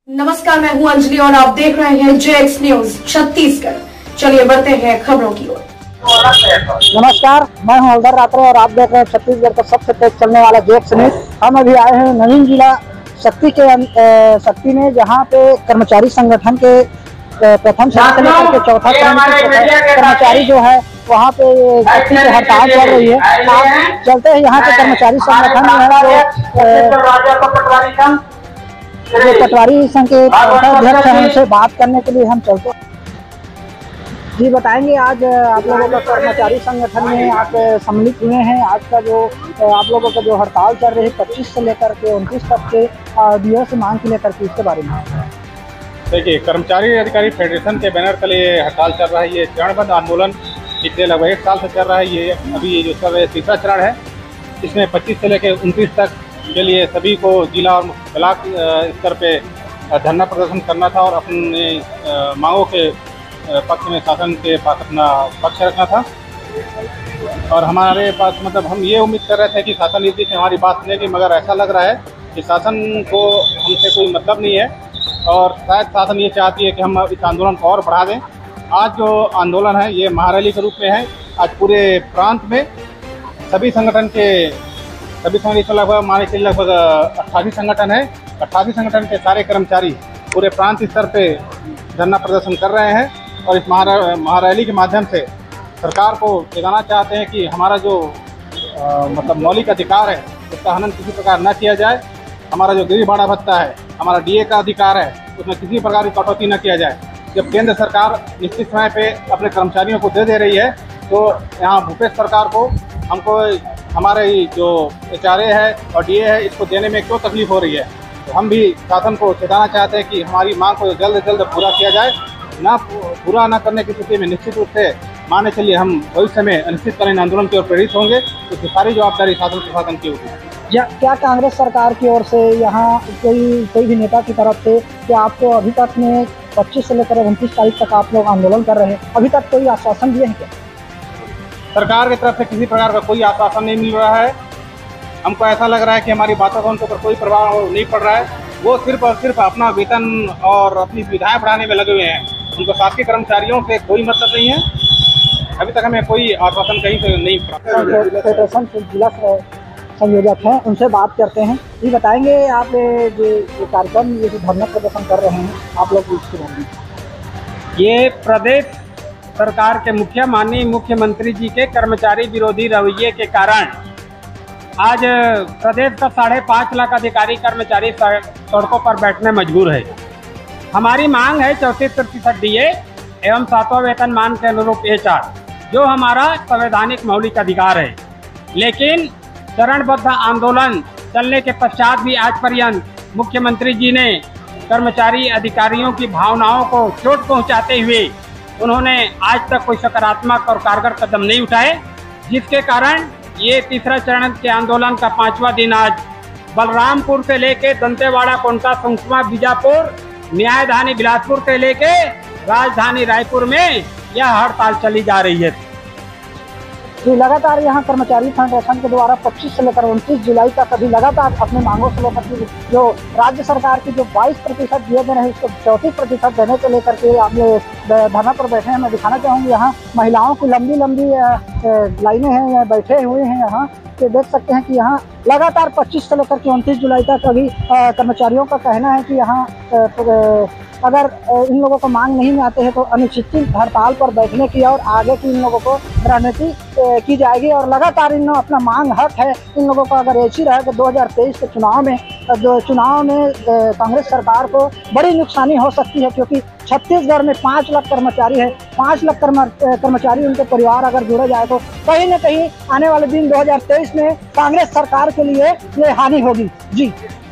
नमस्कार, मैं हूं अंजलि और आप देख रहे हैं जेएक्स न्यूज छत्तीसगढ़। चलिए बढ़ते हैं खबरों की ओर। नमस्कार, मैं हूं हल्दर रात्रे और आप देख रहे हैं छत्तीसगढ़ का सबसे तेज चलने वाला जेएक्स न्यूज। हम अभी आए हैं नवीन जिला शक्ति में, जहां पे कर्मचारी संगठन के प्रथम चरण से लेकर के चौथा चरण के कर्मचारी जो है वहाँ पे शक्ति की हड़ताल चल रही है। आप चलते हैं यहाँ के कर्मचारी संगठन जो पटवारी संघ के अध्यक्ष हैं, उनसे बात करने के लिए हम चलते हैं। जी बताएंगे, आज आप लोगों का कर्मचारी संगठन में आप सम्मिलित हुए हैं। आज का जो आप लोगों का जो हड़ताल चल रही है 25 से लेकर के 29 तक के दिवस मांग के लेकर के, इसके बारे में देखिए, कर्मचारी अधिकारी फेडरेशन के बैनर तले हड़ताल चल रहा है। ये चरणबद्ध आंदोलन पिछले लगभग 1 साल से चल रहा है। ये अभी ये जो चल रहा है तीसरा चरण है। इसमें 25 से लेकर 29 तक के लिए सभी को जिला और ब्लॉक स्तर पे धरना प्रदर्शन करना था और अपने मांगों के पक्ष में शासन के पास अपना पक्ष रखना था। और हमारे पास हम ये उम्मीद कर रहे थे कि शासन इस बीच हमारी बात सुनेगी, मगर ऐसा लग रहा है कि शासन को हमसे कोई मतलब नहीं है और शायद शासन ये चाहती है कि हम इस आंदोलन को और बढ़ा दें। आज जो आंदोलन है ये महारैली के रूप में है। आज पूरे प्रांत में सभी संगठन लगभग माने के लगभग 88 संगठन है। 88 संगठन के सारे कर्मचारी पूरे प्रांत स्तर पे धरना प्रदर्शन कर रहे हैं और इस महारैली के माध्यम से सरकार को बताना चाहते हैं कि हमारा जो मौलिक अधिकार है उसका हनन किसी प्रकार न किया जाए। हमारा जो गृह भाड़ा भत्ता है, हमारा डीए का अधिकार है, उसमें किसी प्रकार की कटौती न किया जाए। जब केंद्र सरकार निश्चित समय पे अपने कर्मचारियों को दे रही है, तो यहाँ भूपेश सरकार को हमको हमारे जो HRA है और DA है, इसको देने में क्यों तकलीफ हो रही है। तो हम भी शासन को चेताना चाहते हैं कि हमारी मांग को जल्द से जल्द पूरा किया जाए। पूरा न करने की स्थिति में निश्चित रूप से मानने चलिए हम भविष्य में अनिश्चितकालीन आंदोलन की ओर प्रेरित होंगे। तो सारी जवाबदारी शासन प्रशासन की होगी। क्या कांग्रेस सरकार की ओर से यहाँ कोई भी नेता की तरफ से क्या आपको अभी तक में 25 से लेकर 29 तारीख तक आप लोग आंदोलन कर रहे हैं, अभी तक कोई आश्वासन दिए हैं क्या? सरकार की तरफ से किसी प्रकार का कोई आश्वासन नहीं मिल रहा है। हमको ऐसा लग रहा है कि हमारी बातों का उनके ऊपर कोई प्रभाव नहीं पड़ रहा है। वो सिर्फ और सिर्फ अपना वेतन और अपनी सुविधाएं बढ़ाने में लगे हुए हैं। उनको शासकीय कर्मचारियों से कोई मतलब नहीं है। अभी तक हमें कोई आश्वासन कहीं से नहीं पड़ा। फेडरेशन से जिला संयोजक हैं, उनसे बात करते हैं। ये बताएंगे, आप जो कार्यक्रम ये जो धरना प्रदर्शन कर रहे हैं आप लोग इसके बारे में? ये प्रदेश सरकार के माननीय मुख्यमंत्री जी के कर्मचारी विरोधी रवैये के कारण आज प्रदेश का 5.5 लाख अधिकारी कर्मचारी सड़कों पर बैठने मजबूर है। हमारी मांग है 34% DA एवं 7वां वेतन मान के अनुरूप HR, जो हमारा संवैधानिक मौलिक अधिकार है। लेकिन चरणबद्ध आंदोलन चलने के पश्चात भी आज पर्यंत मुख्यमंत्री जी ने कर्मचारी अधिकारियों की भावनाओं को चोट पहुंचाते हुए उन्होंने आज तक कोई सकारात्मक और कारगर कदम नहीं उठाए, जिसके कारण ये तीसरा चरण के आंदोलन का 5वां दिन आज बलरामपुर से लेके दंतेवाड़ा, कोंटा, सुकमा, बीजापुर, न्यायधानी बिलासपुर से लेके राजधानी रायपुर में यह हड़ताल चली जा रही है। जी, लगातार यहाँ कर्मचारी फेडरेशन के द्वारा 25 से लेकर 29 जुलाई तक अभी लगातार अपने मांगों से लेकर के जो राज्य सरकार की जो 22% दिए गए हैं उसको 34% देने को लेकर के आप ये धरना पर बैठे हैं। मैं दिखाना चाहूँगी, यहाँ महिलाओं की लंबी लाइनें हैं, यहाँ बैठे हुए हैं। यहाँ पे देख सकते हैं कि यहाँ लगातार 25 से लेकर के 29 जुलाई तक अभी कर्मचारियों का कहना है कि यहाँ अगर इन लोगों को मांग नहीं में आते हैं तो अनिश्चित हड़ताल पर बैठने की और आगे की इन लोगों को रणनीति की जाएगी। और लगातार इन अपना मांग हक है इन लोगों का। अगर ऐसी रहे तो 2023 के चुनाव में कांग्रेस सरकार को बड़ी नुकसानी हो सकती है, क्योंकि छत्तीसगढ़ में 5 लाख कर्मचारी है। 5 लाख कर्मचारी उनके परिवार अगर जुड़े जाए तो कहीं न कहीं आने वाले दिन 2023 में कांग्रेस सरकार के लिए ये हानि होगी। जी।